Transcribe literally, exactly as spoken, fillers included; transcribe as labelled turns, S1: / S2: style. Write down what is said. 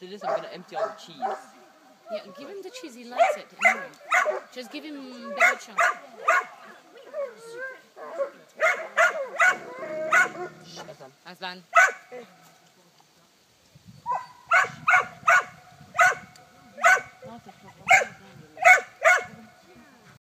S1: after this, I'm going to empty all the cheese.
S2: Yeah, give him the cheese. He likes it. Anyway. Just give him bigger chunk.
S1: Shh, Aslan.
S2: Aslan.